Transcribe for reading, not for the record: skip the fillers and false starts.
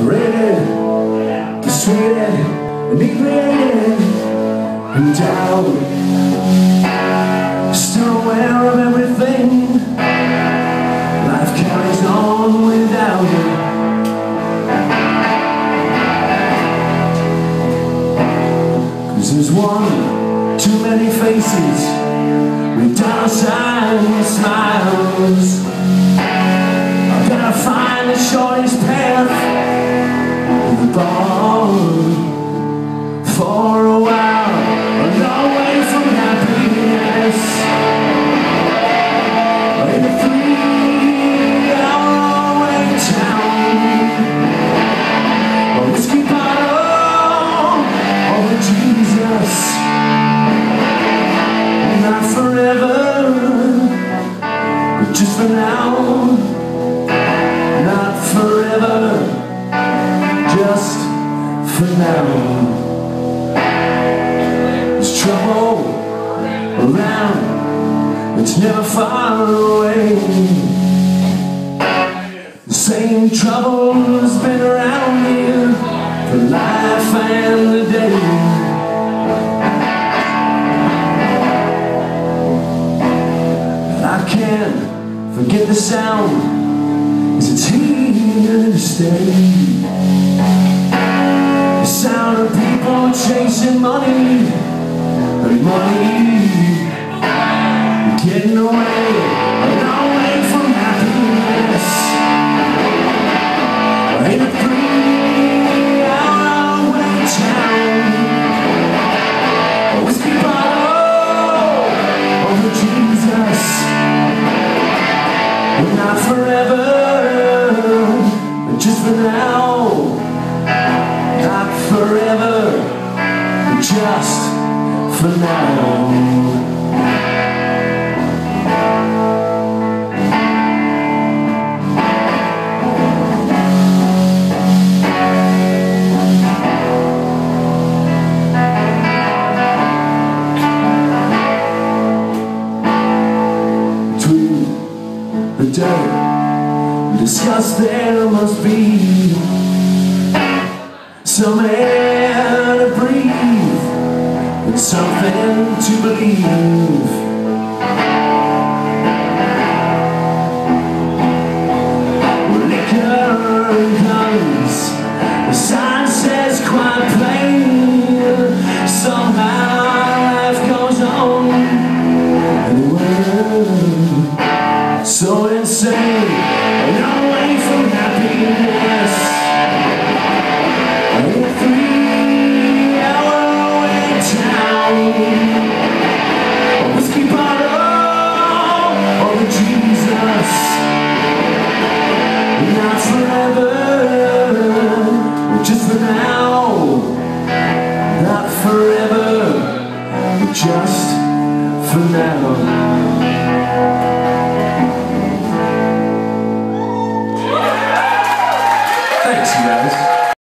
separated, frustrated, inebriated, and down. Still aware of everything. Life carries on without you. There's one too many faces with dollar sign smiles. I've gotta find the shortest path to the bar for a while, away from happiness. In a 3-hour away town, a whiskey bottle over Jesus. Not forever, but just for now. Not forever, just for now. There's trouble around, it's never far away. The same trouble's been around here for life and the day. I can't forget the sound, 'cause it's here to stay. The sound of people chasing money, and money getting away from happiness. In a 3-hour away town, a whiskey bottle over Jesus. Not forever, but just for now. Not forever, but just for now. The day we discussed there must be some air to breathe and something to believe. Liquor and guns, the sign says quite plain. Somehow life goes on anyway. So insane, and away from happiness. In a 3-hour away town, a whiskey bottle over Jesus. Not forever, but just for now. Not forever, but just for now.